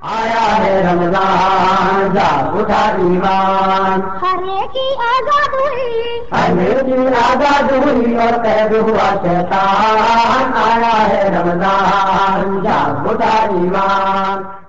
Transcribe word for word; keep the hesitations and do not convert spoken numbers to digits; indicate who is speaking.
Speaker 1: आया है रमजान, जाग उठा ईमान।
Speaker 2: हरे की आजाद हुई,
Speaker 1: हरे की आजाद हुई और कैद हुआ शैतान। आया है रमजान, जाग उठा ईमान।